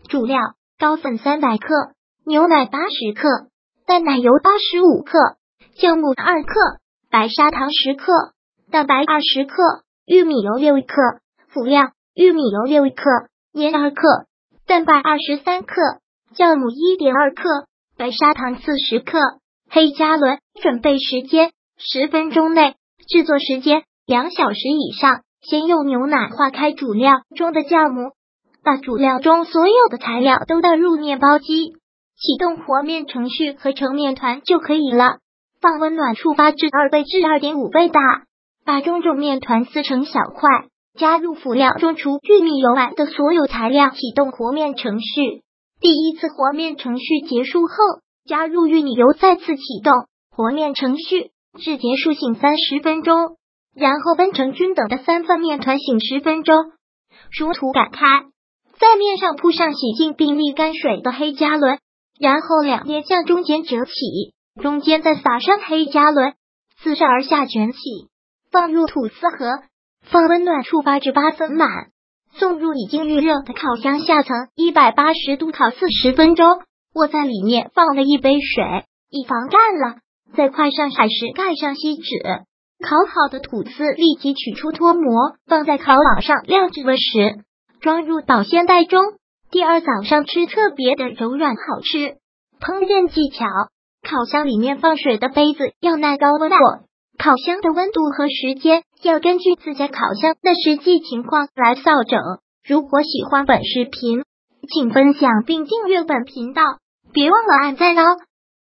主料：高粉300克，牛奶80克，淡奶油85克，酵母2克，白砂糖10克，蛋白20克，玉米油6克。辅料：玉米油6克，盐2克，蛋白23克，酵母1.2克，白砂糖40克。黑加仑。准备时间10分钟内，制作时间2小时以上。先用牛奶化开主料中的酵母，把主料中所有的材料都倒入面包机，启动和面程序，合成面团就可以了。放温暖触发至2倍至2.5倍大，把中种面团撕成小块，加入辅料中除玉米油外的所有材料，启动和面程序。第一次和面程序结束后，加入玉米油，再次启动和面程序至结束，醒30分钟，然后分成均等的3份面团，醒10分钟。如图擀开，在面上铺上洗净并沥干水的黑加仑，然后两面向中间折起，中间再撒上黑加仑，自上而下卷起，放入吐司盒，放温暖触发至8分满，送入已经预热的烤箱下层180度烤40分钟。我在里面放了1杯水，以防干了，再快上海时盖上锡纸。烤好的吐司立即取出脱模，放在烤网上晾至温时，装入保鲜袋中。第二早上吃特别的柔软好吃。烹饪技巧：烤箱里面放水的杯子要耐高温火，烤箱的温度和时间要根据自家烤箱的实际情况来调整。如果喜欢本视频，请分享并订阅本频道，别忘了按赞哦。